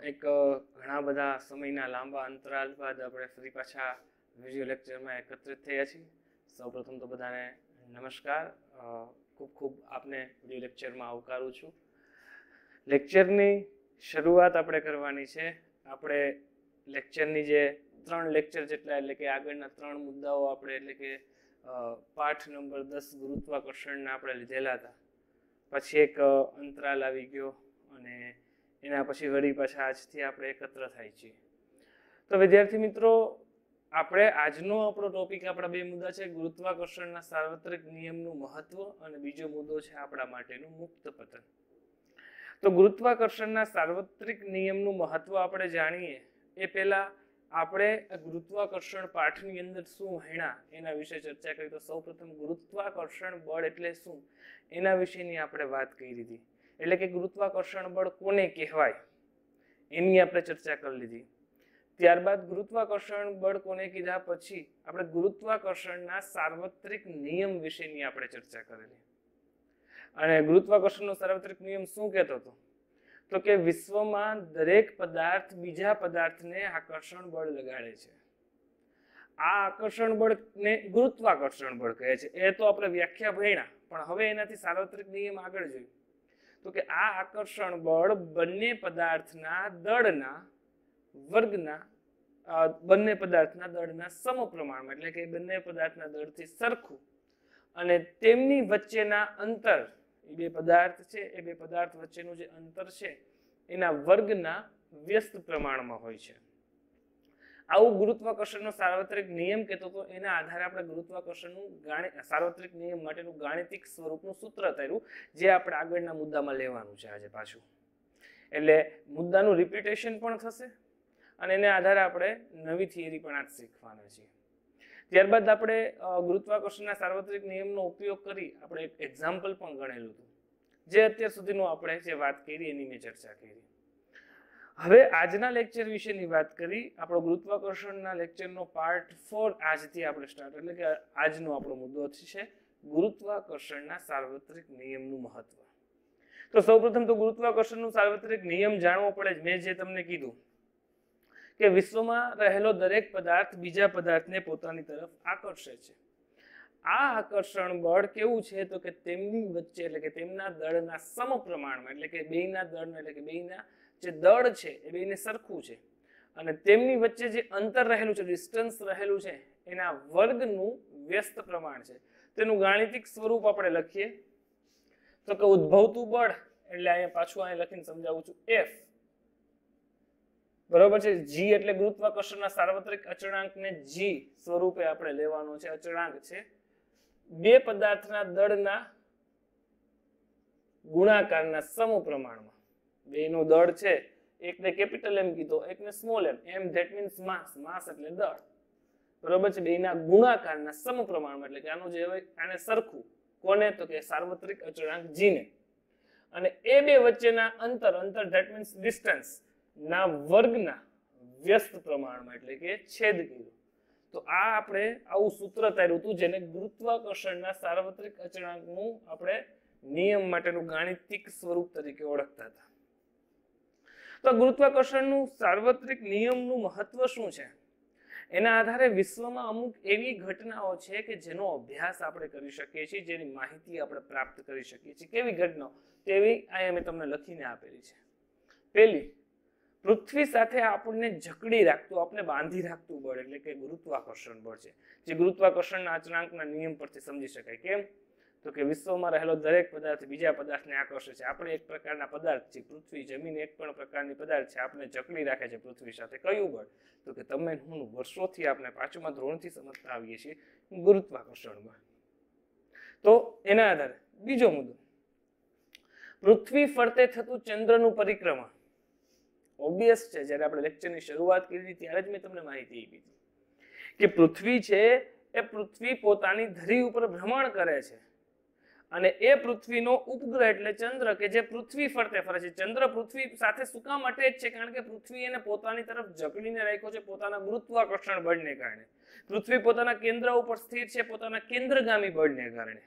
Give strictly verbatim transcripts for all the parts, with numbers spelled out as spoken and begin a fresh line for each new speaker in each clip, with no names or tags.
એક ઘણા બધા સમયના લાંબા અંતરાલ બાદ આપણે ફરી પાછા વિડિયો લેક્ચરમાં એકત્રિત થયા છીએ. સૌપ્રથમ તો બધાને નમસ્કાર. ખૂબ ખૂબ આપને વિડિયો લેક્ચરમાં આવકારું છું. લેક્ચરની શરૂઆત આપણે કરવાની છે. આપણે લેક્ચરની જે ત્રણ લેક્ચર જેટલા એટલે કે આગળના ત્રણ મુદ્દાઓ આપણે એટલે કે પાઠ નંબર દસ ગુરુત્વાકર્ષણના આપણે લીધેલા હતા. પછી એક અંતરાલ આવી ગયો અને એના પછી વળી પાછા આજથી આપણે એકત્ર થાય છીએ. તો વિદ્યાર્થી મિત્રો, આપણે આજનો આપણો ટોપિક આપણા બે મુદ્દા છે, ગુરુત્વાકર્ષણના સાર્વત્રિક નિયમનું મહત્વ અને બીજો મુદ્દો છે આપણા માટેનું મુક્ત પતન. તો ગુરુત્વાકર્ષણના સાર્વત્રિક નિયમનું મહત્વ આપણે જાણીએ એ પહેલા આપણે ગુરુત્વાકર્ષણ પાઠની અંદર શું ભણ્યા એના વિશે ચર્ચા કરી. તો સૌપ્રથમ ગુરુત્વાકર્ષણ બળ એટલે શું એના વિશેની આપણે વાત કરી હતી. એટલે કે ગુરુત્વાકર્ષણ બળ કોને કહેવાય એની આપણે ચર્ચા કરી લીધી. ત્યારબાદ ગુરુત્વાકર્ષણ બળ કોને કીધા પછી આપણે ગુરુત્વાકર્ષણના સાર્વત્રિક નિયમ વિશેની આપણે ચર્ચા કરેલી. અને ગુરુત્વાકર્ષણનો સાર્વત્રિક નિયમ શું કહેતો હતો? તો કે વિશ્વમાં દરેક પદાર્થ બીજા પદાર્થને આકર્ષણ બળ લગાડે છે. આ આકર્ષણ બળને ગુરુત્વાકર્ષણ બળ કહે છે. એ તો આપણે વ્યાખ્યા ભણ્યા, પણ હવે એનાથી સાર્વત્રિક નિયમ આગળ જોઈએ. તો કે આ આકર્ષણ બળ બંને પદાર્થના દળના વર્ગના બંને પદાર્થના દળના સમપ્રમાણમાં એટલે કે બંને પદાર્થના દળથી સરખું અને તેમની વચ્ચેના અંતર, એ બે પદાર્થ છે એ બે પદાર્થ વચ્ચેનું જે અંતર છે એના વર્ગના વ્યસ્ત પ્રમાણમાં હોય છે. આવું ગુરુત્વાકર્ષણનો સાર્વત્રિક નિયમ કહેતો હતો. એના આધારે આપણે ગુરુત્વાકર્ષણનું ગાણિત સાર્વત્રિક નિયમ માટેનું ગાણિતિક સ્વરૂપનું સૂત્ર તાર્યું, જે આપણે આગળના મુદ્દામાં લેવાનું છે આજે પાછું. એટલે મુદ્દાનું રિપીટેશન પણ થશે અને એને આધારે આપણે નવી થિયરી પણ આજ શીખવાના છીએ. ત્યારબાદ આપણે ગુરુત્વાકર્ષણના સાર્વત્રિક નિયમનો ઉપયોગ કરી આપણે એક એક્ઝામ્પલ પણ ગણેલું હતું, જે અત્યાર સુધીનું આપણે જે વાત કરી એની મેં ચર્ચા કરી. હવે આજના લેક્ચર વિશેની વાત કરી. આપણો ગુરુત્વાકર્ષણના લેક્ચરનો પાર્ટ ફોર આજથી આપણે સ્ટાર્ટ એટલે કે આજનો આપણો મુદ્દો છે ગુરુત્વાકર્ષણના સાર્વત્રિક નિયમનું મહત્વ. તો સૌપ્રથમ તો ગુરુત્વાકર્ષણનું સાર્વત્રિક નિયમ જાણવો પડે. મેં જે તમને કીધું કે વિશ્વમાં રહેલો દરેક પદાર્થ બીજા પદાર્થને પોતાની તરફ આકર્ષે છે. આ આકર્ષણ બળ કેવું છે? તો કે તેમની વચ્ચે એટલે કે તેમના દળના સમપ્રમાણમાં એટલે કે બેયના દળ એટલે કે બેયના જે દળ છે એ બેયને સરખું છે અને તેમની વચ્ચે જે અંતર રહેલું છે, ડિસ્ટન્સ રહેલું છે, એના વર્ગનું વ્યસ્ત પ્રમાણ છે. તેનું ગાણિતિક સ્વરૂપ આપણે લખીએ તો કે ઉદ્ભવતું બળ એટલે અહીંયા પાછું અહીંયા લખીને સમજાવું છું, એફ બરોબર છે. જી એટલે ગુરુત્વાકર્ષણના સાર્વત્રિક અચળાંકને જી સ્વરૂપે આપણે લેવાનો છે. અચળાંક છે બે પદાર્થના દળના ગુણાકારના સમપ્રમાણમાં. બેનો દળ છે, એકને કેપિટલ એમ કીધો, એકને small M. M that means mass. Mass એટલે દળ બરોબર છે. બેના ગુણાકારના સમપ્રમાણમાં એટલે કે આનું જે હોય આને સરખું. કોને? તો કે સાર્વત્રિક અચળાંક જી ને. અને એ બે વચ્ચેના અંતર, અંતર ધેટ મીન્સ ડિસ્ટન્સ ના વર્ગના વ્યસ્ત પ્રમાણમાં એટલે કે છેદ કર્યું. તો આ આપણે આવું સૂત્ર તાર્યું હતું, જેને ગુરુત્વાકર્ષણના સાર્વત્રિક અચળાંકનું આપણે નિયમ માટેનું ગાણિતિક સ્વરૂપ તરીકે ઓળખતા હતા. તો ગુરુત્વાકર્ષણનું સાર્વત્રિક નિયમનું મહત્વ શું છે? એના આધારે વિશ્વમાં અમુક એવી ઘટનાઓ છે કે જેનો અભ્યાસ આપણે કરી શકીએ છીએ, જેની માહિતી આપણે પ્રાપ્ત કરી શકીએ છીએ. કેવી ઘટનાઓ? તેવી અહીંયા મેં તમને લખીને આપેલી છે. પહેલી, પૃથ્વી સાથે આપણને જકડી રાખતું, આપણે બાંધી રાખતું બળ એટલે કે ગુરુત્વાકર્ષણ બળ છે, જે ગુરુત્વાકર્ષણના અચળાંકના નિયમ પરથી સમજી શકાય. કેમ? તો કે વિશ્વમાં રહેલો દરેક પદાર્થ બીજા પદાર્થને આકર્ષે છે. આપણે એક પ્રકારના પદાર્થ છે, પૃથ્વી, જમીન એક પણ પ્રકારની પદાર્થ છે, આપણે જકડી રાખે છે પૃથ્વી સાથે. કયું બળ? તો કે તમે હું વર્ષોથી આપણે પાંચમા ધોરણથી સમજતા આવીએ છીએ, ગુરુત્વાકર્ષણ બળ. તો એના આધારે બીજો મુદ્દો, પૃથ્વી ફરતે થતું ચંદ્રનું પરિક્રમા. ઓબ્વિયસ છે, જ્યારે આપણે લેક્ચરની શરૂઆત કરી ત્યારે જ મેં તમને માહિતી આપી હતી કે પૃથ્વી છે એ પૃથ્વી પોતાની ધરી ઉપર ભ્રમણ કરે છે અને એ પૃથ્વીનો ઉપગ્રહ એટલે ચંદ્ર કે જે પૃથ્વી ફરતે ફરે છે. ચંદ્ર પૃથ્વી સાથે શું કામ અટે છે? કારણ કે પૃથ્વી એને પોતાની તરફ જકડીને રાખ્યો છે પોતાના ગુરુત્વાકર્ષણ બળને કારણે. પૃથ્વી પોતાના કેન્દ્ર ઉપર સ્થિર છે પોતાના કેન્દ્રગામી બળને કારણે.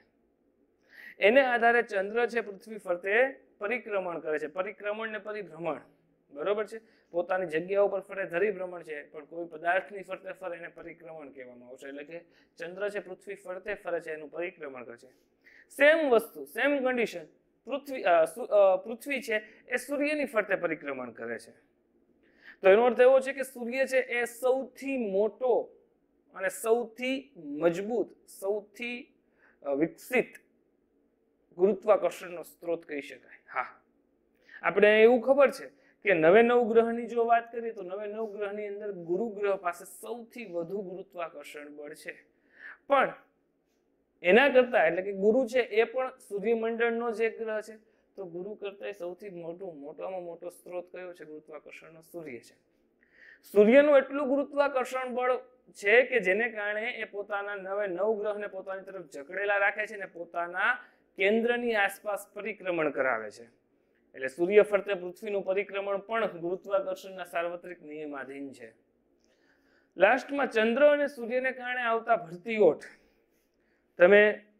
એને આધારે ચંદ્ર છે પૃથ્વી ફરતે પરિક્રમણ કરે છે. પરિક્રમણ ને પરિભ્રમણ બરોબર છે, પોતાની જગ્યા ઉપર ફરે ધરી ભ્રમણ છે, પણ કોઈ પદાર્થની ફરતે ફરે એને પરિક્રમણ કહેવામાં આવશે. એટલે કે ચંદ્ર છે પૃથ્વી ફરતે ફરે છે એનું પરિક્રમણ કરે છે. સેમ વસ્તુ, સેમ કન્ડિશન, પૃથ્વી પૃથ્વી છે એ સૂર્યની ફરતે પરિક્રમણ કરે છે. તો એનો અર્થ એવો છે કે સૂર્ય છે એ સૌથી મોટો અને સૌથી મજબૂત, સૌથી વિકસિત ગુરુત્વાકર્ષણનો સ્ત્રોત કહી શકાય. હા, આપણે એવું ખબર છે કે નવે નવ ગ્રહની જો વાત કરીએ તો નવે નવ ગ્રહની અંદર ગુરુ ગ્રહ પાસે સૌથી વધુ ગુરુત્વાકર્ષણ બળ છે. પણ એના કરતા એટલે કે ગુરુ છે એ પણ સૂર્યમંડળનો જ એક ગ્રહ છે, તો ગુરુ કરતા સૌથી મોટું મોટામાં મોટો સ્ત્રોત કયો છે ગુરુત્વાકર્ષણનો? સૂર્ય છે. સૂર્યનું એટલું ગુરુત્વાકર્ષણ બળ છે કે જેને કારણે એ પોતાના નવે નવ ગ્રહને પોતાની તરફ જકડેલા રાખે છે અને પોતાના કેન્દ્રની આસપાસ પરિક્રમણ કરાવે છે. એટલે સૂર્ય ફરતે પૃથ્વીનું પરિક્રમણ પણ ગુરુત્વાકર્ષણના સાર્વત્રિક નિયમાધીન છે. લાસ્ટમાં ચંદ્ર અને સૂર્યને કારણે આવતા ભરતીઓઠ, તમે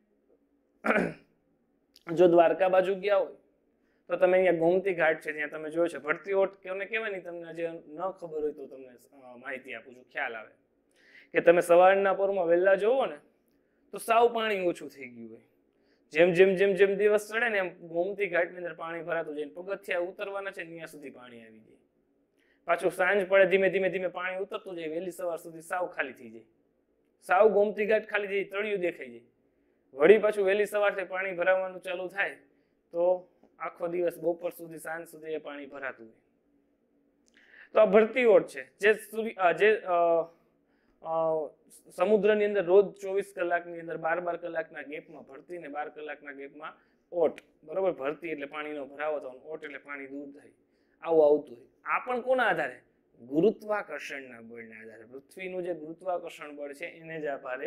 જો દ્વારકા બાજુ ગયા હોય તો તમે અહીંયા ગોમતી ઘાટ છે ત્યાં તમે જોયો છે. ભરતીઓઠ કેને કહેવાય નહીં, તમને જે ન ખબર હોય તો તમને માહિતી આપું છું, ખ્યાલ આવે કે તમે સવારના પોરમાં વહેલા જોવો ને તો સાવ પાણી ઓછું થઈ ગયું હોય. જેમ જેમ જેમ જેમ દિવસ ચડે ને એમ ગોમતી ઘાટની અંદર પાણી ભરાતું જાય. પગથિયા ઉતરવાના છે ત્યાં સુધી પાણી આવી જાય. પાછું સાંજ પડે ધીમે ધીમે ધીમે પાણી ઉતરતું જાય, વહેલી સવાર સુધી સાવ ખાલી થઈ જાય. સાવ ગોમતી ઘાટ ખાલી થઈ જાય, તળિયું દેખાઈ જાય. વળી પાછું વહેલી સવારથી પાણી ભરાવાનું ચાલુ થાય તો આખો દિવસ બપોર સુધી સાંજ સુધી એ પાણી ભરાતું હોય. તો આ ભરતીઓઠ છે જે જે સમુદ્રની અંદર રોજ ચોવીસ કલાકની અંદર બાર બાર કલાકના ગેપમાં ભરતી ને બાર કલાકના ગેપમાં ઓટ, બરોબર, ભરતી એટલે પાણીનો ભરાવો થવાનો, ઓટ એટલે પાણી દૂર થાય, આવું આવતું હોય. આ પણ કોના આધારે? ગુરુત્વાકર્ષણના બળના આધારે. પૃથ્વીનું જે ગુરુત્વાકર્ષણ બળ છે એને જ આધારે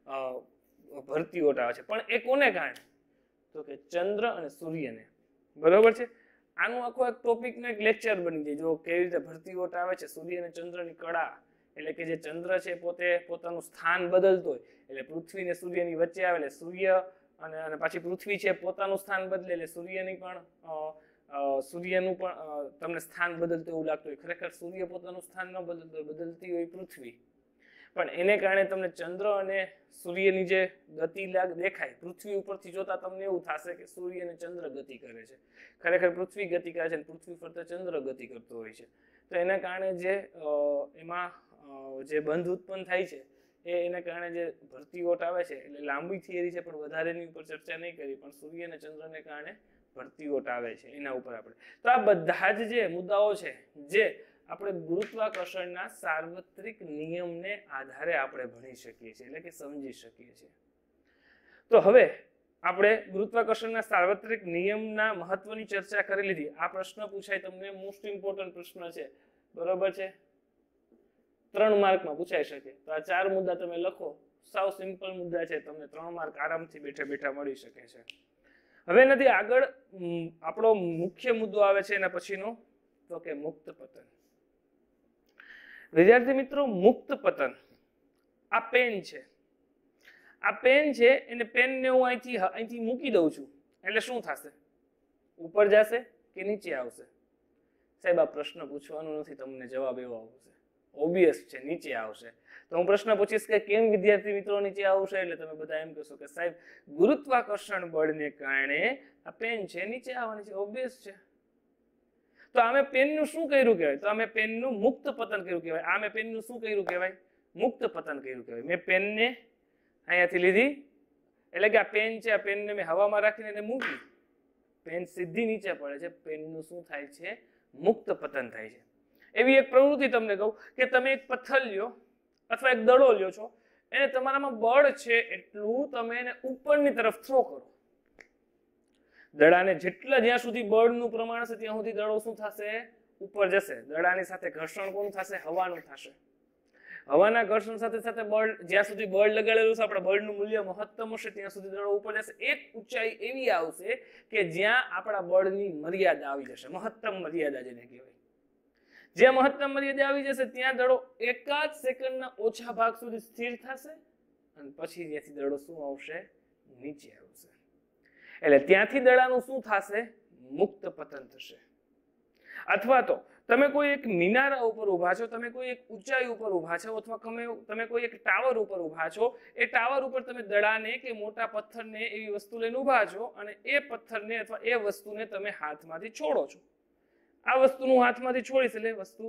ભરતીઓટ આવે છે. પણ એ કોને કારણે? તો કે ચંદ્ર અને સૂર્યને. બરોબર છે. આનું આખો એક ટોપિકનો એક લેક્ચર બની જાય, જો કેવી રીતે ભરતીઓટ આવે છે, સૂર્ય અને ચંદ્રની કળા. એટલે કે જે ચંદ્ર છે પોતે પોતાનું સ્થાન બદલતો હોય, એટલે પૃથ્વી ને સૂર્યની વચ્ચે આવે એટલે સૂર્ય અને અને પાછી પૃથ્વી છે પોતાનું સ્થાન બદલે એટલે સૂર્યની પણ સૂર્યનું પણ તમને સ્થાન બદલતું એવું લાગતું હોય. ખરેખર સૂર્ય પોતાનું સ્થાન ન બદલતો, બદલતી હોય પૃથ્વી. પણ એને કારણે તમને ચંદ્ર અને સૂર્યની જે ગતિ લાગ દેખાય, પૃથ્વી ઉપરથી જોતા તમને એવું થશે કે સૂર્ય અને ચંદ્ર ગતિ કરે છે. ખરેખર પૃથ્વી ગતિ કરે છે અને પૃથ્વી ફરતે ચંદ્ર ગતિ કરતો હોય છે. તો એના કારણે જે એમાં જે બંધ ઉત્પન્ન થાય છે એ એને કારણે જે ભરતીઓટ આવે છે, એટલે લાંબી થિયરી છે પણ વધારે એની ઉપર ચર્ચા નહીં કરી, પણ સૂર્ય અને ચંદ્રને કારણે ભરતીઓટ આવે છે એના ઉપર આપણે. તો આ બધા જ જે મુદ્દાઓ છે જે આપણે ગુરુત્વાકર્ષણના સાર્વત્રિક નિયમને આધારે આપણે ભણી શકીએ છીએ, એટલે કે સમજી શકીએ છીએ. તો હવે આપણે ગુરુત્વાકર્ષણના સાર્વત્રિક નિયમના મહત્વની ચર્ચા કરી લીધી. આ પ્રશ્ન પૂછાય તમને, મોસ્ટ ઇમ્પોર્ટન્ટ પ્રશ્ન છે, બરોબર છે, ત્રણ માર્કમાં પૂછાઈ શકે. તો આ ચાર મુદ્દા તમે લખો, સાવ સિમ્પલ મુદ્દા છે, તમને ત્રણ માર્ક આરામથી બેઠા બેઠા મળી શકે છે. હવે નથી આગળ આપણો મુખ્ય મુદ્દો આવે છે એના પછીનો, તો કે મુક્ત પતન. વિદ્યાર્થી મિત્રો, મુક્ત પતન, આ પેન છે, આ પેન છે એને પેનને હું અહીંથી અહીંથી મૂકી દઉં છું એટલે શું થશે? ઉપર જશે કે નીચે આવશે? સાહેબ આ પ્રશ્ન પૂછવાનો નથી, તમને જવાબ એવો આવશે, ઓબ્વિયસ છે, નીચે આવશે. તો હું પ્રશ્ન પૂછીશ કે કેમ વિદ્યાર્થી મિત્રો નીચે આવશે, એટલે તમે બધા એમ કહેશો કે સાહેબ ગુરુત્વાકર્ષણ બળને કારણે આ પેન છે નીચે આવવાની છે, ઓબ્વિયસ છે. તો આમે પેનનું શું કર્યું કહેવાય? તો આમે પેનનું મુક્ત પતન કર્યું કહેવાય. આમે પેનનું શું કર્યું કહેવાય? મુક્ત પતન કર્યું કહેવાય. મેં પેનને અહીંયાથી લીધી, એટલે કે આ પેન છે, આ પેનને મેં હવામાં રાખીને એને મૂકી, પેન સીધી નીચે પડે છે, પેનનું શું થાય છે? મુક્ત પતન થાય છે. એવી એક પ્રવૃત્તિ તમને કહું કે તમે એક પથ્થર લ્યો અથવા એક દડો લ્યો છો, એને તમારામાં બળ છે એટલું તમે એને ઉપરની તરફ થ્રો કરો. દડાને જેટલા જ્યાં સુધી બળનું પ્રમાણ છે ત્યાં સુધી દડો શું થશે? ઉપર જશે. દડાની સાથે ઘર્ષણ કોનું થશે? હવાનું થશે. હવાના ઘર્ષણ સાથે સાથે બળ, જ્યાં સુધી બળ લગાડેલું છે, આપણા બળનું મૂલ્ય મહત્તમ હશે ત્યાં સુધી દડો ઉપર જશે. એક ઊંચાઈ એવી આવશે કે જ્યાં આપણા બળની મર્યાદા આવી જશે, મહત્તમ મર્યાદા જેને કહેવાય. જ્યાં મહત્તમ મર્યાદા આવી જશે ત્યાં દડો એકાદ સેકન્ડના ઓછા ભાગ સુધી સ્થિર થશે અને પછી ત્યાંથી દડો શું આવશે? નીચે આવશે. એટલે ત્યાંથી દડાનું શું થશે? મુક્ત પતન થશે. અથવા તો તમે કોઈ એક મિનારા ઉપર ઊભા છો, તમે કોઈ એક ઊંચાઈ ઉપર ઊભા છો, અથવા તમે તમે કોઈ એક ટાવર ઉપર ઊભા છો, એ ટાવર ઉપર તમે દડાને કે મોટા પથ્થરને એવી વસ્તુ લઈને ઊભા છો અને એ પથ્થરને અથવા એ વસ્તુને તમે હાથમાંથી છોડો છો. આ વસ્તુનું હાથમાંથી છોડીશ એટલે વસ્તુ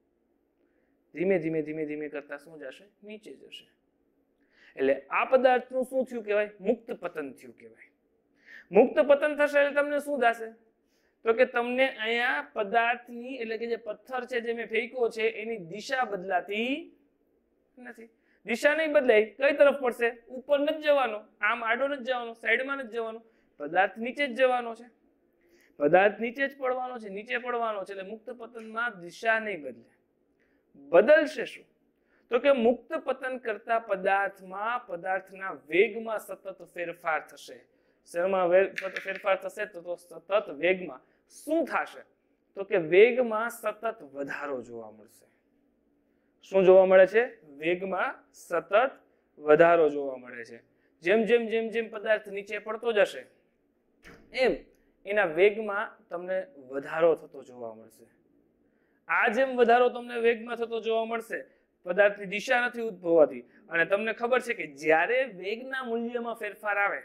ધીમે ધીમે ધીમે ધીમે કરતા શું જશે? નીચે જશે. એટલે આ પદાર્થનું શું થયું કહેવાય? મુક્ત પતન થયું કહેવાય. મુક્ત પતન થશે એટલે તમને શું થશે? તો કે તમને અહીંયા પદાર્થની એટલે કે જે પથ્થર છે જે મેં ફેંક્યો છે એની દિશા બદલાતી નથી. દિશા નહીં બદલાય, કઈ તરફ પડશે? ઉપર નથી જવાનો, આમ આડો નથી જવાનો, સાઈડમાં નથી જવાનો, પદાર્થ નીચે જ જવાનો છે. પદાર્થ નીચે જ પડવાનો છે, નીચે પડવાનો છે. એટલે મુક્ત પતનમાં દિશા નહીં બદલે. બદલશે શું? તો કે મુક્ત પતન કરતા પદાર્થમાં પદાર્થના વેગમાં સતત ફેરફાર થશે. શેમાં ફેરફાર થશે? તો સતત વેગમાં. શું થશે? તો કે વેગમાં સતત વધારો જોવા મળશે. શું જોવા મળે છે? વેગમાં સતત વધારો જોવા મળે છે. જેમ જેમ જેમ જેમ પદાર્થ નીચે પડતો જશે એમ એના વેગમાં તમને વધારો થતો જોવા મળશે. આ જેમ વધારો તમને વેગમાં થતો જોવા મળશે, પદાર્થની દિશા નથી ઉદ્ભવાતી, અને તમને ખબર છે કે જ્યારે વેગના મૂલ્યમાં ફેરફાર આવે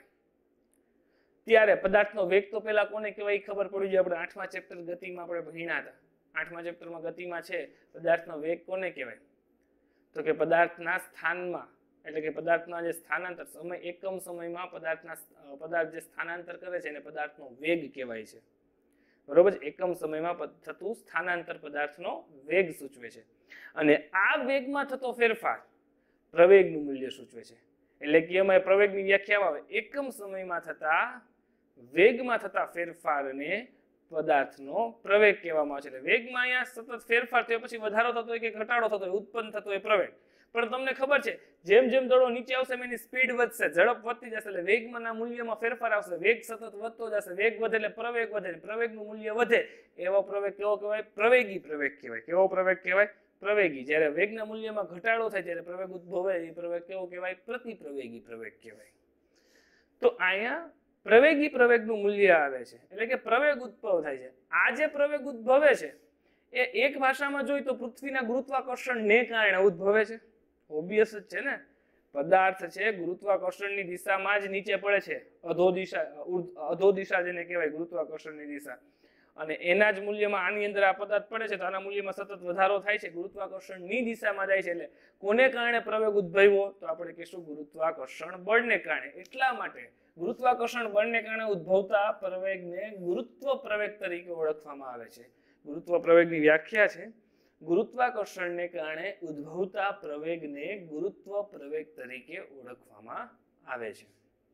ત્યારે પદાર્થનો વેગ તો પેલા કોને કહેવાય એ ખબર પડી જાય. આપણે આઠમા ચેપ્ટર ગતિમાં આપણે ભણ્યા હતા. આઠમા ચેપ્ટરમાં ગતિમાં છે પદાર્થનો વેગ કોને કહેવાય? તો કે પદાર્થના સ્થાનમાં એટલે કે પદાર્થના જે સ્થાનાંતર સમય એકમ સમયમાં પદાર્થના પદાર્થ જે સ્થાનાંતર કરે છે એને પદાર્થનો વેગ કહેવાય છે. બરોબર છે? એકમ સમયમાં થતું સ્થાનાંતર પદાર્થનો વેગ સૂચવે છે. અને આ વેગમાં થતો ફેરફાર પ્રવેગનું મૂલ્ય સૂચવે છે. એટલે કે એમાં પ્રવેગની વ્યાખ્યામાં આવે એકમ સમયમાં થતા વેગમાં થતા ફેરફારને પદાર્થનો પ્રવેગ કહેવામાં આવે છે. એટલે વેગમાં અહીંયા સતત ફેરફાર થયો, પછી વધારો થતો હોય કે ઘટાડો થતો હોય, ઉત્પન્ન થતો હોય પ્રવેગ. પણ તમને ખબર છે જેમ જેમ દડો નીચે આવશે એની સ્પીડ વધશે, ઝડપ વધતી જશે, એટલે વેગમાંના મૂલ્યમાં ફેરફાર આવશે. વેગ સતત વધતો જશે, વેગ વધે એટલે પ્રવેગ વધે, પ્રવેગનું મૂલ્ય વધે. એવો પ્રવેગ કેવો કહેવાય? પ્રવેગી પ્રવેગ કહેવાય. કેવો પ્રવેગ કહેવાય? પ્રવેગી. જ્યારે વેગના મૂલ્યમાં ઘટાડો થાય ત્યારે પ્રવેગ ઉદ્ભવે એ પ્રવેગ કેવો કહેવાય? પ્રતિપ્રવેગી પ્રવેગ કહેવાય. તો અહીંયા પ્રવેગી પ્રવેગનું મૂલ્ય આવે છે એટલે કે પ્રવેગ ઉદ્ભવ થાય છે. આ જે પ્રવેગ ઉદ્ભવે છે એ એક ભાષામાં જોઈએ તો પૃથ્વીના ગુરુત્વાકર્ષણને કારણે ઉદ્ભવે છે. ઓબ્વિયસ જ છે ને, પદાર્થ છે ગુરુત્વાકર્ષણની દિશામાં જ નીચે પડે છે. અધો દિશા અધો દિશા જેને કહેવાય ગુરુત્વાકર્ષણની દિશા, અને એના જ મૂલ્યમાં આની અંદર આ પદાર્થ પડે છે તો આના મૂલ્યમાં સતત વધારો થાય છે, ગુરુત્વાકર્ષણની દિશામાં જાય છે. એટલે કોને કારણે પ્રવેગ ઉદ્ભવ્યો? તો આપણે કહીશું ગુરુત્વાકર્ષણ બળને કારણે. એટલા માટે ગુરુત્વાકર્ષણ બળને કારણે ઉદ્ભવતા પ્રવેગને ગુરુત્વ પ્રવેગ તરીકે ઓળખવામાં આવે છે. ગુરુત્વ પ્રવેગની વ્યાખ્યા છે ગુરુત્વાકર્ષણને કારણે ઉદ્ભવતા પ્રવેગને ગુરુત્વ પ્રવેગ તરીકે ઓળખવામાં આવે છે.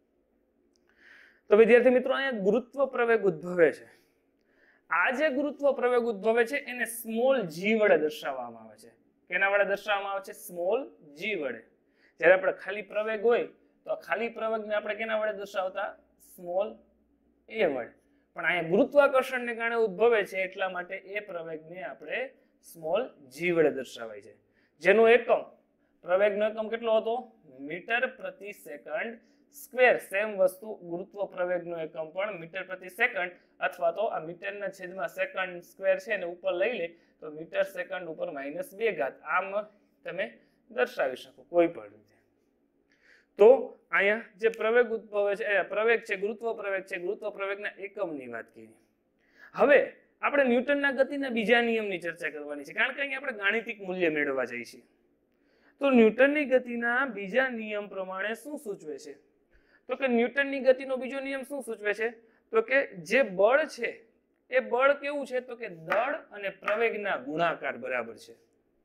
તો વિદ્યાર્થી મિત્રો અહીંયા ગુરુત્વ પ્રવેગ ઉદ્ભવે છે. આ જે ગુરુત્વ પ્રવેગ ઉદ્ભવે છે એને સ્મોલ જી વડે દર્શાવવામાં આવે છે. કેના વડે દર્શાવવામાં આવે છે? સ્મોલ જી વડે. જ્યારે આપણે ખાલી પ્રવેગ હોય તો ખાલી પ્રવેગને આપણે કેના વડે દર્શાવતા? સ્મોલ એ વડે. પણ અહીંયા ગુરુત્વાકર્ષણને કારણે ઉદ્ભવે છે એટલા માટે એ પ્રવેગને આપણે સ્મોલ જી વડે દર્શાવાય છે. જેનો એકમ પ્રવેગનો એકમ કેટલો હતો? મીટર પ્રતિ સેકન્ડ સ્ક્વેર. સેમ વસ્તુ ગુરુત્વ પ્રવેગનો એકમ પણ મીટર પ્રતિ સેકન્ડ, અથવા તો આ મીટરના છેદમાં સેકન્ડ સ્ક્વેર છે ને ઉપર લઈ લે તો મીટર સેકન્ડ ઉપર માઇનસ બે ઘાત. આમ તમે દર્શાવી શકો કોઈ પણ રીતે. તો અહીંયા જે પ્રવેગ ઉદ્ભવે છે પ્રવેગ છે ગુરુત્વ પ્રવેગ છે, ગુરુત્વ પ્રવેગના એકમની વાત કરી. હવે આપણે ન્યૂટનના ગતિના બીજા નિયમની ચર્ચા કરવાની છે, કારણ કે અહીંયા આપણે ગાણિતિક મૂલ્ય મેળવવા જઈએ છીએ. તો ન્યૂટનની ગતિના બીજા નિયમ પ્રમાણે શું સૂચવે છે? તો કે ન્યૂટનની ગતિનો બીજો નિયમ શું સૂચવે છે? તો કે જે બળ છે એ બળ કેવું છે? તો કે દળ અને પ્રવેગના ગુણાકાર બરાબર છે.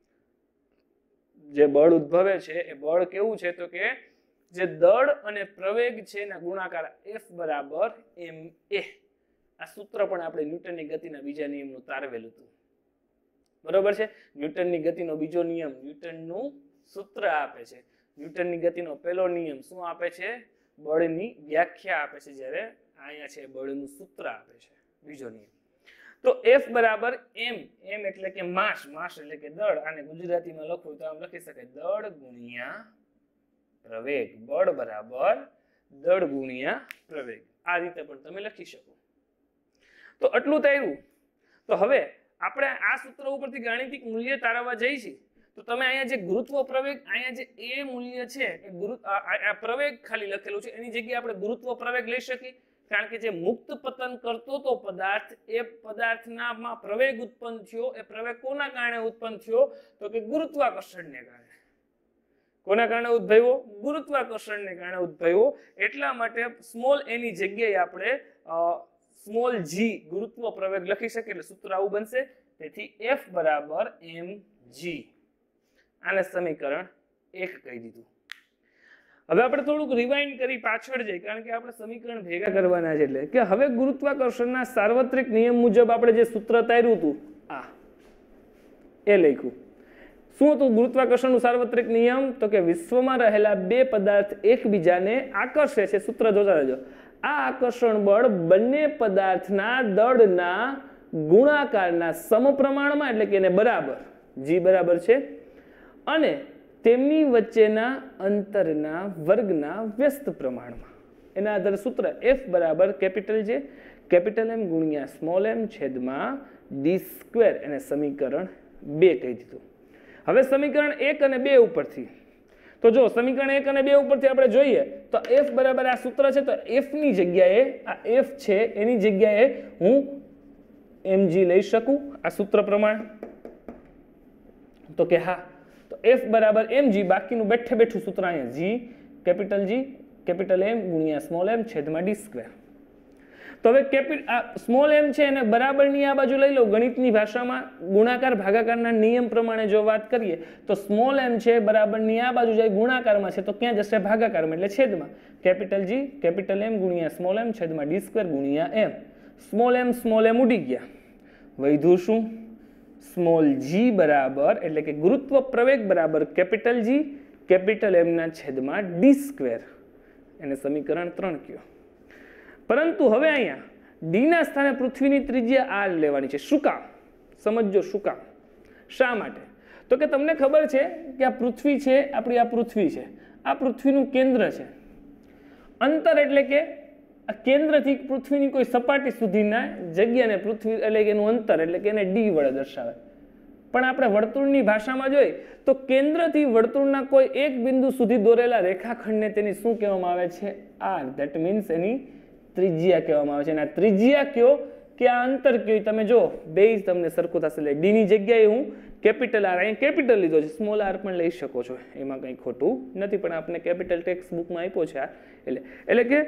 જે બળ ઉદ્ભવે છે એ બળ કેવું છે? તો કે જે દળ અને પ્રવેગ છે એના ગુણાકાર F બરાબર એમ એ. આ સૂત્ર પણ આપણે ન્યૂટનની ગતિના બીજા નિયમનું તારવેલું હતું. બરોબર છે? ન્યૂટનની ગતિનો બીજો નિયમ ન્યૂટનનું સૂત્ર આપે છે. ન્યૂટનની ગતિનો પહેલો નિયમ શું આપે છે? બળની વ્યાખ્યા આપે છે, જ્યારે અહીંયા છે બળનું સૂત્ર આપે છે બીજો નિયમ. તો F બરાબર m. m એટલે કે માસ. માસ એટલે કે દળ. આને ગુજરાતીમાં લખવું તો આમ લખી શકાય દળ ગુણ્યા પ્રવેગ. બળ બરાબર દળ ગુણ્યા પ્રવેગ. આ રીતે પણ તમે લખી શકો. તો આટલું થયું. તો હવે આપણે આ સૂત્ર ઉપરથી ગાણિતિક મૂલ્ય તારવવા જઈશું તો તમે અહીંયા જે ગુરુત્વ પ્રવેગ અહીંયા જે એ મૂલ્ય છે એ ગુરુ આ પ્રવેગ ખાલી લખેલું છે એની જગ્યાએ આપણે ગુરુત્વ પ્રવેગ લઈ શકીએ કારણ કે જે મુક્ત પતન કરતો તો પદાર્થ એ પદાર્થનામાં પ્રવેગ ઉત્પન્ન થયો એ પ્રવેગ કોના કારણે ઉત્પન્ન થયો તો કે ગુરુત્વાકર્ષણને કારણે કોના કારણે ઉદ્ભવ્યો ગુરુત્વાકર્ષણને કારણે ઉદ્ભવ્યો એટલા માટે સ્મોલ એ ની જગ્યાએ આપણે સ્મોલ જી ગુરુત્વ પ્રવેગ લખી શકીએ એટલે સૂત્ર આવું બનશે તેથી F બરાબર mg આને સમીકરણ એક કહી દીધું હવે આપણે થોડુંક રિવાઇન્ડ કરી પાછળ જઈએ કારણ કે આપણે સમીકરણ ભેગા કરવાના છે એટલે કે હવે ગુરુત્વાકર્ષણના સાર્વત્રિક નિયમ મુજબ આપણે જે સૂત્ર તાર્યું હતું આ એ લખ્યું શું હતું ગુરુત્વાકર્ષણનું સાર્વત્રિક નિયમ તો કે વિશ્વમાં રહેલા બે પદાર્થ એકબીજાને આકર્ષે છે સૂત્ર જોતા રહેજો આ આકર્ષણ બળ બંને પદાર્થના દળના ગુણાકારના સમપ્રમાણમાં એટલે કે એને બરાબર g બરાબર છે અને તેમની વચ્ચેના અંતરના વર્ગના વ્યસ્ત પ્રમાણમાં એના આધારે સૂત્ર F બરાબર કેપિટલ J કેપિટલ M ગુણ્યા સ્મોલ m છેદમાં d સ્ક્વેર એને સમીકરણ બે કહી દીધું હવે સમીકરણ એક અને બે ઉપરથી તો જો સમીકરણ એક અને બે ઉપરથી આપણે જોઈએ તો F બરાબર આ સૂત્ર છે તો F ની જગ્યાએ આ F છે એની જગ્યાએ હું mg લઈ શકું આ સૂત્ર પ્રમાણે તો કે હા તો F બરાબર mg બાકીનું બેઠે બેઠું સૂત્ર અહીંયા g capital G capital M ગુણ્યા સ્મોલ m છેદમાં d સ્ક્વેર તો હવે કેપિટલ આ સ્મોલ m છે એને બરાબરની આ બાજુ લઈ લો ગણિતની ભાષામાં ગુણાકાર ભાગાકારના નિયમ પ્રમાણે જો વાત કરીએ તો સ્મોલ m છે બરાબરની આ બાજુ જાય ગુણાકારમાં છે તો ક્યાં જશે ભાગાકારમાં એટલે છેદમાં કેપિટલ G કેપિટલ M ગુણ્યા સ્મોલ m છેદમાં d સ્ક્વેર ગુણ્યા m small m small m ઉડી ગયા વધ્યું શું સ્મોલ g બરાબર એટલે કે ગુરુત્વ પ્રવેગ બરાબર કેપિટલ G કેપિટલ M ના છેદમાં d સ્ક્વેર એને સમીકરણ ત્રણ કયો પરંતુ હવે અહીંયા d ના સ્થાને પૃથ્વીની ત્રિજ્યા r લેવાની છે શું કામ સમજો શું કામ શા માટે તો કે તમને ખબર છે કે આ પૃથ્વી છે આપણી આ પૃથ્વી છે આ પૃથ્વીનું કેન્દ્ર છે અંતર એટલે કે આ કેન્દ્રથી પૃથ્વીની કોઈ સપાટી સુધીના જગ્યાને પૃથ્વી એટલે કે એનું અંતર એટલે કે એને d વડે દર્શાવે પણ આપણે વર્તુળની ભાષામાં જોઈએ તો કેન્દ્રથી વર્તુળના કોઈ એક બિંદુ સુધી દોરેલા રેખાખંડને તેની શું કહેવામાં આવે છે r ધેટ મીન્સ એની ત્રિજ્યા કહેવામાં આવે છે અને આ ત્રિજ્યા કયો કે આ અંતર કયો તમે જો બે તમને સરખું થશે એટલે d ની જગ્યાએ હું કેપિટલ r અહીં કેપિટલ લીધો છે સ્મોલ r પણ લઈ શકો છો એમાં કંઈ ખોટું નથી પણ આપણે કેપિટલ ટેક્સ્ટ બુકમાં આપ્યો છે આ એટલે એટલે કે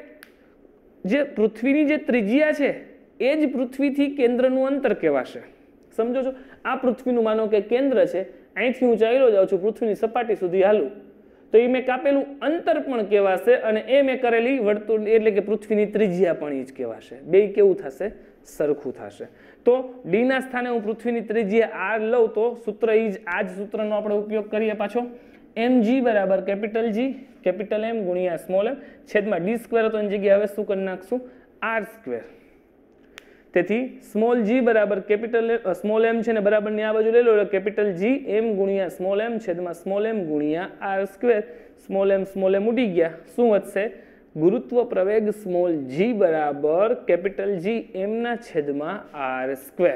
જે પૃથ્વીની જે ત્રિજ્યા છે એ જ પૃથ્વીથી કેન્દ્રનું અંતર કહેવાશે સમજો છો આ પૃથ્વીનું માનો કે કેન્દ્ર છે અહીંથી હું ચાલ્યો જાઉં છું પૃથ્વીની સપાટી સુધી હાલું તો એ મેં કાપેલું અંતર પણ કહેવાશે અને એ મેં કરેલી વર્તુળ એટલે કે પૃથ્વીની ત્રિજ્યા પણ એ જ કહેવાશે બે કેવું થશે સરખું થશે તો ડી ના સ્થાને હું પૃથ્વીની ત્રિજ્યા r લઉં તો સૂત્ર એ જ આ જ સૂત્રનો આપણે ઉપયોગ કરીએ પાછો mg બરાબર કેપિટલ G કેપિટલ M ગુણ્યા સ્મોલ m છેદમાં d સ્ક્વેર હતો એની જગ્યાએ હવે શું કરી નાખશું r સ્ક્વેર તેથી સ્મોલ g બરાબર કેપિટલ સ્મોલ m છે ને બરાબર ની આ બાજુ લઈ લો એટલે કેપિટલ G m ગુણ્યા સ્મોલ m છેદમાં સ્મોલ m ગુણ્યા r square small m small m ઉડી ગયા શું વધશે ગુરુત્વ પ્રવેગ સ્મોલ g બરાબર કેપિટલ G m ના છેદમાં r સ્ક્વેર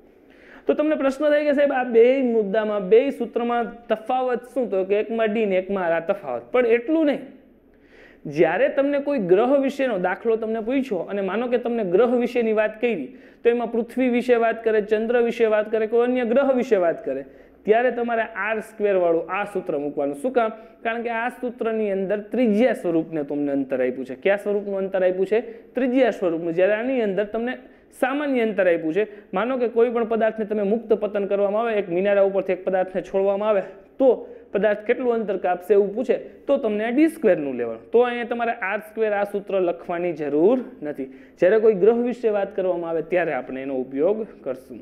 તો તમને પ્રશ્ન થાય કે સાહેબ આ બે મુદ્દામાં બે સૂત્રમાં તફાવત શું તો કે એકમાં d ને એકમાં r આ તફાવત પણ એટલું નહીં જ્યારે તમને કોઈ ગ્રહ વિશેનો દાખલો તમને પૂછ્યો અને માનો કે તમને ગ્રહ વિશેની વાત કરી તો એમાં પૃથ્વી વિશે વાત કરે ચંદ્ર વિશે વાત કરે કોઈ અન્ય ગ્રહ વિશે વાત કરે ત્યારે તમારે r સ્ક્વેર વાળું આ સૂત્ર મૂકવાનું શું કામ કારણ કે આ સૂત્રની અંદર ત્રિજ્યા સ્વરૂપને તમને અંતર આપ્યું છે કયા સ્વરૂપનું અંતર આપ્યું છે ત્રિજ્યા સ્વરૂપનું જ્યારે આની અંદર તમને સામાન્ય અંતર આપ્યું છે માનો કે કોઈ પણ પદાર્થને તમે મુક્ત પતન કરવામાં આવે એક મિનારા ઉપરથી એક પદાર્થને છોડવામાં આવે તો પદાર્થ કેટલું અંતર કાપશે એવું પૂછે તો તમને આ ડી સ્ક્વેરનું લેવાનું તો અહીંયા તમારે આર સ્ક્વેર આ સૂત્ર લખવાની જરૂર નથી જ્યારે કોઈ ગ્રહ વિશે વાત કરવામાં આવે ત્યારે આપણે એનો ઉપયોગ કરશું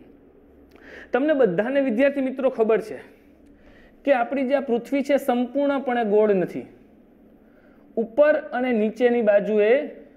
તમને બધાને વિદ્યાર્થી મિત્રો ખબર છે કે આપણી જે પૃથ્વી છે સંપૂર્ણપણે ગોળ નથી ઉપર અને નીચેની બાજુએ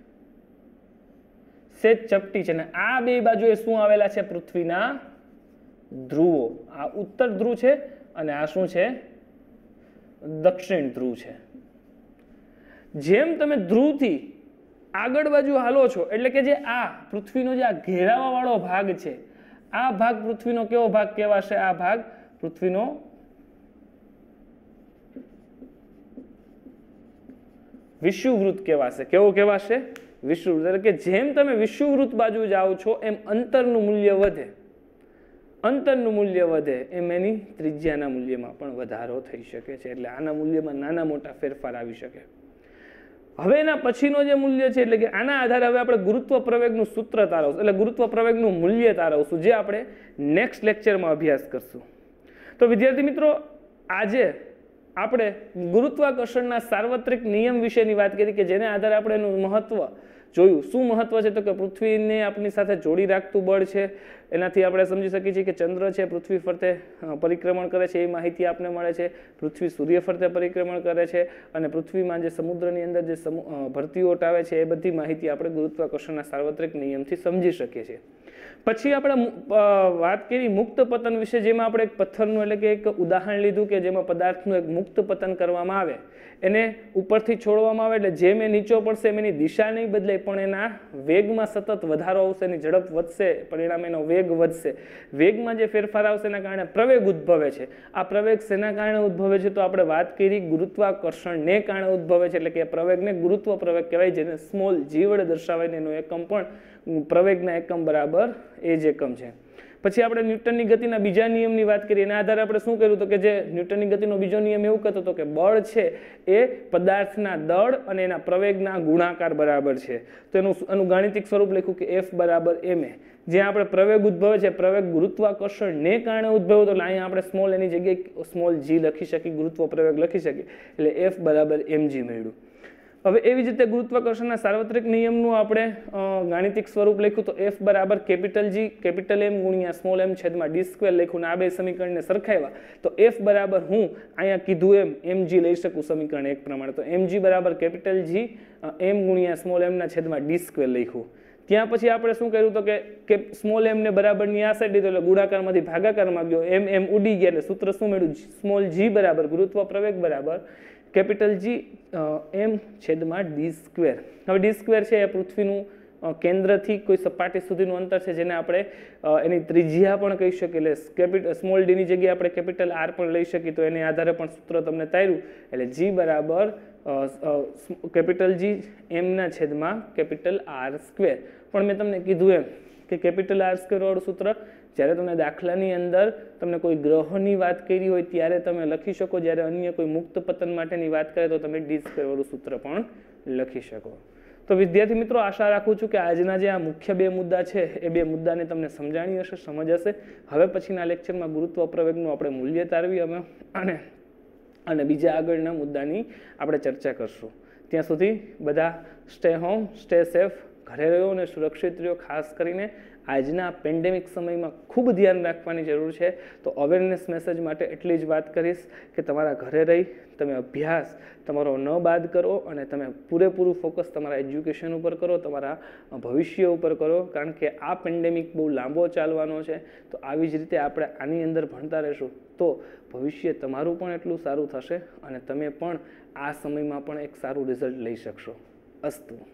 સેજ ચપટી છે ને આ બે બાજુએ શું આવેલા છે પૃથ્વીના ધ્રુવો આ ઉત્તર ધ્રુવ છે અને આ શું છે દક્ષિણ ધ્રુવ છે જેમ તમે ધ્રુવથી આગળ બાજુ હાલો છો એટલે કે જે આ પૃથ્વીનો જે આ ઘેરાવા વાળો ભાગ છે આ ભાગ પૃથ્વીનો કેવો ભાગ કહેવાશે? આ ભાગ પૃથ્વીનો વિષુવવૃત્ત કહેવાશે. કેવો કહેવાશે? વિષુવવૃત્ત. એટલે કે જેમ તમે વિષુવવૃત્ત બાજુ જાઓ છો એમ અંતરનું મૂલ્ય વધે, અંતરનું મૂલ્ય વધે એમ એની ત્રિજ્યાના મૂલ્યમાં પણ વધારો થઈ શકે છે. એટલે આના મૂલ્યમાં નાના મોટા ફેરફાર આવી શકે. હવે એના પછીનો જે મૂલ્ય છે એટલે કે આના આધારે હવે આપણે ગુરુત્વ પ્રવેગનું સૂત્ર તારવશું, એટલે ગુરુત્વ પ્રવેગનું મૂલ્ય તારવશું, જે આપણે નેક્સ્ટ લેક્ચરમાં અભ્યાસ કરશું. તો વિદ્યાર્થી મિત્રો, આજે આપણે ગુરુત્વાકર્ષણના સાર્વત્રિક નિયમ વિશેની વાત કરી કે જેને આધારે આપણે એનું મહત્વ જોયું. શું મહત્વ છે? તો કે પૃથ્વીને આપણી સાથે જોડી રાખતું બળ છે. એનાથી આપણે સમજી શકીએ છીએ કે ચંદ્ર છે પૃથ્વી ફરતે પરિક્રમણ કરે છે, એ માહિતી આપને મળે છે. પૃથ્વી સૂર્ય ફરતે પરિક્રમણ કરે છે અને પૃથ્વીમાં જે સમુદ્રની અંદર જે ભરતીઓટ આવે છે એ બધી માહિતી આપણે ગુરુત્વાકર્ષણના સાર્વત્રિક નિયમથી સમજી શકીએ છીએ. પછી આપણે વાત કરી મુક્ત પતન વિશે, જેમાં આપણે એક પથ્થરનું એટલે કે એક ઉદાહરણ લીધું કે જેમાં પદાર્થનું એક મુક્ત પતન કરવામાં આવે, એને ઉપરથી છોડવામાં આવે એટલે જેમ એ નીચો પડશે એમ એની દિશા નહીં બદલે પણ એના વેગમાં સતત વધારો આવશે, એની ઝડપ વધશે, પરિણામે એનો વેગ વધશે. વેગમાં જે ફેરફાર આવશે એના કારણે પ્રવેગ ઉદ્ભવે છે. આ પ્રવેગ શેના કારણે ઉદ્ભવે છે? તો આપણે વાત કરી ગુરુત્વાકર્ષણને કારણે ઉદ્ભવે છે, એટલે કે પ્રવેગને ગુરુત્વ પ્રવેગ કહેવાય, જેને સ્મોલ જી વડે દર્શાવાય. એનો એકમ પણ પ્રવેગના એકમ બરાબર એ જ એકમ છે. પછી આપણે ન્યૂટનની ગતિના બીજા નિયમની વાત કરીએ. એના આધારે આપણે શું કર્યું? તો કે જે ન્યૂટનની ગતિનો બીજો નિયમ એવું કહેતો હતો કે બળ છે એ પદાર્થના દળ અને એના પ્રવેગના ગુણાકાર બરાબર છે. તો એનું એનું ગાણિતિક સ્વરૂપ લખ્યું કે એફ બરાબર એમ એ. જ્યાં આપણે પ્રવેગ ઉદ્ભવે છે, પ્રવેગ ગુરુત્વાકર્ષણને કારણે ઉદ્ભવ્યો, તો અહીંયા આપણે સ્મોલ એની જગ્યાએ સ્મોલ જી લખી શકીએ, ગુરુત્વ પ્રવેગ લખી શકીએ, એટલે એફ બરાબર એમ જી મળ્યું. હવે એવી જ રીતે ગુરુત્વાકર્ષણના સાર્વત્રિક નિયમનું આપણે ગાણિતિક સ્વરૂપ લખ્યું તો એફ બરાબર કેપિટલ જી કેપિટલ એમ ગુણ્યા સ્મોલ એમ છેદમાં ડી સ્ક્વેર લખ્યું. આ બે સમીકરણને સરખાવ્યા તો એફ બરાબર હું અહીંયા કીધું એમ એમ જી લઈ શકું સમીકરણ એક પ્રમાણે. તો એમ જી બરાબર કેપિટલ જી એમ ગુણ્યા સ્મોલ એમના છેદમાં ડી સ્ક્વેર લખ્યું. ત્યાં પછી આપણે શું કર્યું તો કે સ્મોલ એમને બરાબરની આ સાઈડ લીધો એટલે ગુણાકારમાંથી ભાગાકારમાં ગયો, એમ એમ ઉડી ગયા એટલે સૂત્ર શું મળ્યું? સ્મોલ જી બરાબર ગુરુત્વ પ્રવેગ બરાબર કેપિટલ જી એમ છેદમાં ડી સ્ક્વેર. હવે ડી સ્ક્વેર છે એ પૃથ્વીનું કેન્દ્રથી કોઈ સપાટી સુધીનું અંતર છે, જેને આપણે એની ત્રિજ્યા પણ કહી શકીએ. એટલે કેપિટલ સ્મોલ ડીની જગ્યાએ આપણે કેપિટલ આર પણ લઈ શકીએ. તો એને આધારે પણ સૂત્ર તમને તાર્યું, એટલે જી બરાબર કેપિટલ જી એમના છેદમાં કેપિટલ આર સ્ક્વેર. પણ મેં તમને કીધું એમ કે કેપિટલ આર સ્ક્વેર વાળું સૂત્ર જ્યારે તમે દાખલાની અંદર તમને કોઈ ગ્રહોની વાત કરી હોય ત્યારે તમે લખી શકો, જ્યારે અન્ય કોઈ મુક્ત પતન માટેની વાત કરે તો તમે ડી સ્ક્વેર વાળું સૂત્ર પણ લખી શકો. તો વિદ્યાર્થી મિત્રો, આશા રાખું છું કે આજના જે આ મુખ્ય બે મુદ્દા છે એ બે મુદ્દાને તમને સમજાણી હશે, સમજ હશે. હવે પછીના લેક્ચરમાં ગુરુત્વ પ્રવેગનું આપણે મૂલ્ય તારવી અમે અને અને બીજા આગળના મુદ્દાની આપણે ચર્ચા કરશું. ત્યાં સુધી બધા સ્ટે હોમ, સ્ટે સેફ, ઘરે રહ્યો અને સુરક્ષિત રહ્યો. ખાસ કરીને આજના પેન્ડેમિક સમયમાં ખૂબ ધ્યાન રાખવાની જરૂર છે. તો અવેરનેસ મેસેજ માટે એટલી જ વાત કરીશ કે તમારા ઘરે રહી તમે અભ્યાસ તમારો ન બાદ કરો અને તમે પૂરેપૂરું ફોકસ તમારા એજ્યુકેશન ઉપર કરો, તમારા ભવિષ્ય ઉપર કરો. કારણ કે આ પેન્ડેમિક બહુ લાંબો ચાલવાનો છે. તો આવી જ રીતે આપણે આની અંદર ભણતા રહેશું તો ભવિષ્ય તમારું પણ એટલું સારું થશે અને તમે પણ આ સમયમાં પણ એક સારું રિઝલ્ટ લઈ શકશો. અસ્તુ.